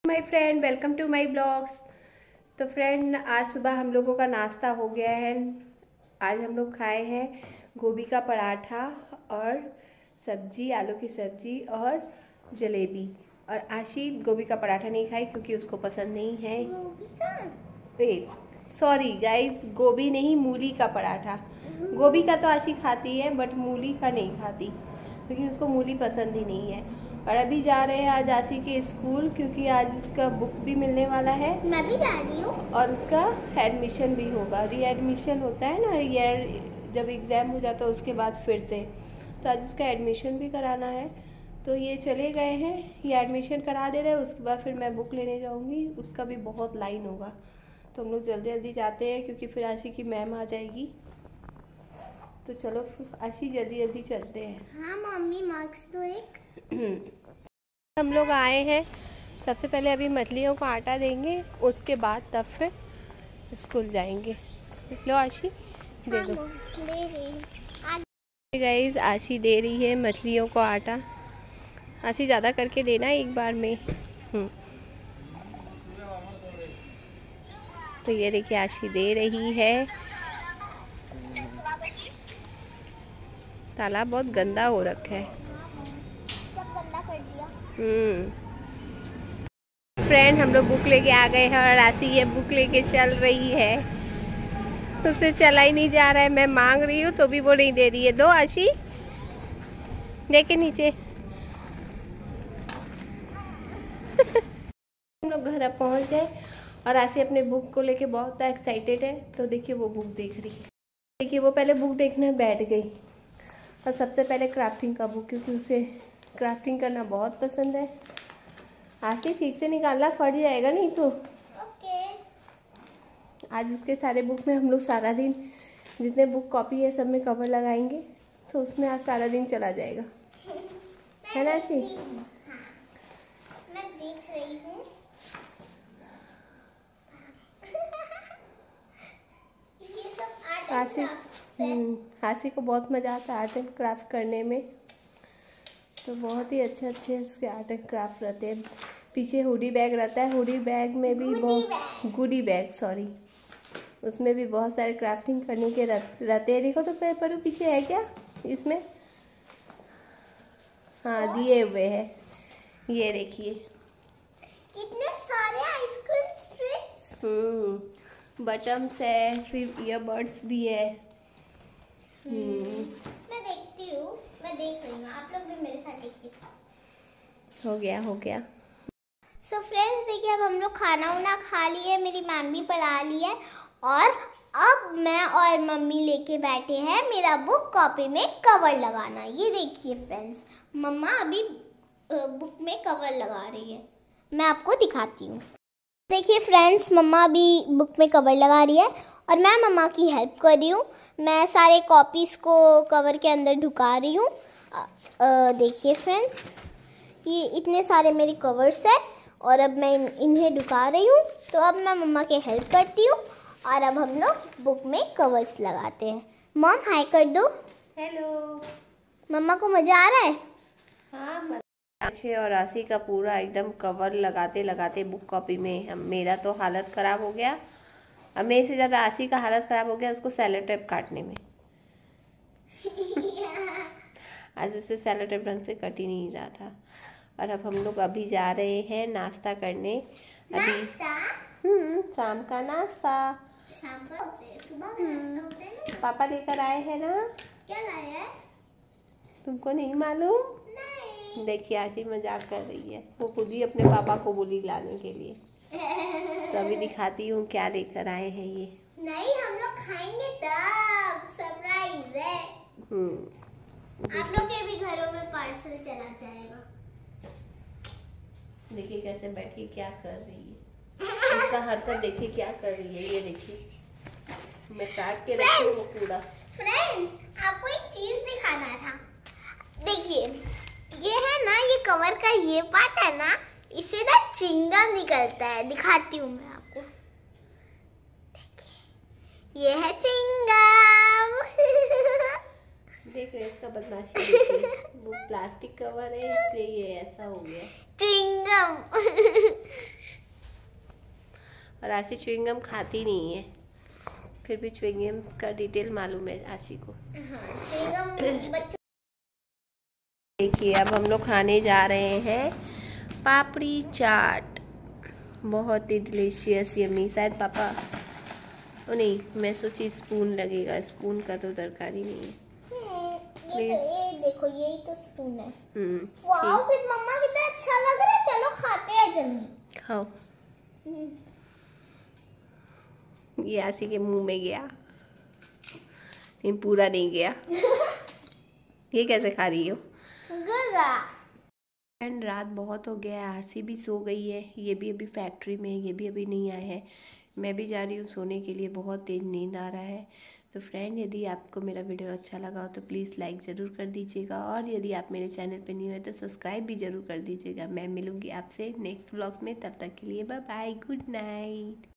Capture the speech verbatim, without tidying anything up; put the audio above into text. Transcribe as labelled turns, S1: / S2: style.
S1: My friend, welcome to my blogs. तो friend, आज सुबह हम लोगों का नाश्ता हो गया है। आज हम लोग खाए हैं गोभी का पराठा और सब्जी, आलू की सब्जी और जलेबी। और आशी गोभी का पराठा नहीं खाई क्योंकि उसको पसंद नहीं है। सॉरी गाइस, गोभी नहीं, मूली का पराठा। गोभी का तो आशी खाती है बट मूली का नहीं खाती क्योंकि उसको मूली पसंद ही नहीं है। और अभी जा रहे हैं आज आशी के स्कूल क्योंकि आज उसका बुक भी मिलने वाला है।
S2: मैं भी जा रही हूँ।
S1: और उसका एडमिशन भी होगा। री एडमिशन होता है ना, ईयर जब एग्ज़ाम हो जाता है उसके बाद फिर से, तो आज उसका एडमिशन भी कराना है। तो ये चले गए हैं, ये एडमिशन करा दे रहे हैं, उसके बाद फिर मैं बुक लेने जाऊँगी। उसका भी बहुत लाइन होगा, तो हम लोग जल्दी जल्दी जाते हैं क्योंकि फिर आशी की मैम आ जाएगी। तो चलो आशी जल्दी जल्दी चलते हैं।
S2: हाँ मम्मी, मार्क्स दो एक।
S1: हम लोग आए हैं, सबसे पहले अभी मछलियों को आटा देंगे, उसके बाद तब फिर स्कूल जाएंगे। लो आशी, दे दो। गाइस, आशी दे रही है मछलियों को आटा। आशी ज़्यादा करके देना एक बार में। तो ये देखिए आशी दे रही है। तालाब बहुत गंदा हो रखा है।
S2: सब गंदा कर दिया।
S1: हम्म फ्रेंड, हम लोग बुक लेके आ गए हैं और आशी ये बुक लेके चल रही है। उससे चला ही नहीं जा रहा है। मैं मांग रही हूँ तो भी वो नहीं दे रही है। दो आशी, देखे नीचे। हम लोग घर अब पहुँच गए और आशी अपने बुक को लेके बहुत एक्साइटेड है। तो देखिए वो बुक देख रही है। देखिए वो पहले बुक देखने बैठ गई, और सबसे पहले क्राफ्टिंग का बुक, क्योंकि उसे क्राफ्टिंग करना बहुत पसंद है। आशी ठीक से निकालना, फट जाएगा नहीं तो।
S2: ओके।
S1: आज उसके सारे बुक में हम लोग सारा दिन, जितने बुक कॉपी है सब में कवर लगाएंगे, तो उसमें आज सारा दिन चला जाएगा, है ना आशी?
S2: हाँ, मैं देख रही हूँ। ये सब आर्ट एंड
S1: आशी
S2: क्राफ्ट है।
S1: हम्म आशी को बहुत मज़ा आता है आर्ट एंड क्राफ्ट करने में। तो बहुत ही अच्छे अच्छे उसके आर्ट एंड क्राफ्ट रहते हैं। पीछे हुडी बैग रहता है, हुडी बैग में भी बहुत, गुडी बैग सॉरी, उसमें भी बहुत सारे क्राफ्टिंग करने के रहते हैं। देखो तो पेपर पीछे है क्या इसमें? हाँ, दिए हुए हैं, ये देखिए।
S2: इतने सारे आइसक्रीम स्ट्रिप्स।
S1: हम्म बटन्स है, फिर ईयरबड्स भी है। हम्म
S2: मैं देखती हूँ, मैं देख रही हूँ, आप लोग भी मेरे साथ देखिए।
S1: हो गया हो गया।
S2: सो फ्रेंड्स, देखिए अब हम लोग खाना वाना खा लिए, मेरी मैम भी पढ़ा ली है, और अब मैं और मम्मी लेके बैठे हैं मेरा बुक कॉपी में कवर लगाना। ये देखिए फ्रेंड्स, मम्मा अभी बुक में कवर लगा रही है। मैं आपको दिखाती हूँ। देखिए फ्रेंड्स, मम्मा अभी बुक में कवर लगा रही है और मैं मम्मा की हेल्प कर रही हूँ। मैं सारे कॉपीज़ को कवर के अंदर ढुका रही हूँ। देखिए फ्रेंड्स, ये इतने सारे मेरे कवर्स हैं और अब मैं इन्हें ढुका रही हूँ। तो अब मैं मम्मा की हेल्प करती हूँ और अब हम लोग बुक में कवर्स लगाते हैं। मॉम हाय कर दो।
S1: हेलो।
S2: मम्मा को मज़ा आ रहा है?
S1: हाँ, आशी और आशी का पूरा एकदम कवर लगाते लगाते बुक कॉपी में हम, मेरा तो हालत ख़राब हो गया। अब मेरे से ज़्यादा आशी का हालत ख़राब हो गया उसको सेलो टेप काटने में। आज उससे सेलो टेप ढंग से कट ही नहीं रहा था। और अब हम लोग अभी जा रहे हैं नाश्ता करने। अभी हम्म शाम का नाश्ता।
S2: शाम का होते हैं, सुबह का नाश्ता होता है ना।
S1: पापा लेकर आए हैं ना।
S2: क्या लाया है?
S1: तुमको नहीं मालूम?
S2: नहीं।
S1: देखिए आशी मजाक कर रही है, वो खुद ही अपने पापा को बोली लाने के लिए। तो अभी दिखाती हूँ क्या लेकर आए हैं ये।
S2: नहीं, हम लोग खाएंगे तब, सरप्राइज है।
S1: हम्म
S2: आप लोग के भी घरों में पार्सल चला जाएगा।
S1: देखिए कैसे बैठी क्या कर रही है, इसका हरकत देखिए क्या कर रही है। ये देखिए मैं काट के रखी हूँ पूरा।
S2: फ्रेंड्स, आपको एक चीज दिखाना था। देखिए ये है ना, ये कवर का ये पार्ट है ना, इससे ना चिंगम निकलता है। दिखाती हूँ मैं आपको। देखिए ये है चिंगम।
S1: देख रहे इसका बदमाशी देखिए। वो प्लास्टिक कवर है इसलिए ये ऐसा हो गया।
S2: चिंगम।
S1: और आशी च्युइंगम खाती नहीं है, फिर भी च्युइंगम का डिटेल मालूम है आशी को। देखिए अब हम लोग खाने जा रहे हैं पापड़ी चाट, बहुत ही डिलीशियस यम्मी। शायद पापा ओ नहीं, मैं सोची स्पून लगेगा, स्पून का तो दरकार ही नहीं है।
S2: ये तो ये देखो, यही तो स्पून है।
S1: हम्म,
S2: वाओ मम्मा कितना अच्छा लग रहा है। चलो खाते हैं जल्दी।
S1: खाओ। ये आशी के मुंह में गया, लेकिन पूरा नहीं गया। ये कैसे खा रही हो? एंड रात बहुत हो गया है, आशी भी सो गई है, ये भी अभी फैक्ट्री में है, ये भी अभी नहीं आए हैं। मैं भी जा रही हूँ सोने के लिए, बहुत तेज नींद आ रहा है। तो फ्रेंड, यदि आपको मेरा वीडियो अच्छा लगा हो तो प्लीज़ लाइक ज़रूर कर दीजिएगा, और यदि आप मेरे चैनल पर न्यू है तो सब्सक्राइब भी ज़रूर कर दीजिएगा। मैं मिलूँगी आपसे नेक्स्ट व्लॉग में, तब तक के लिए बाय बाय, गुड नाइट।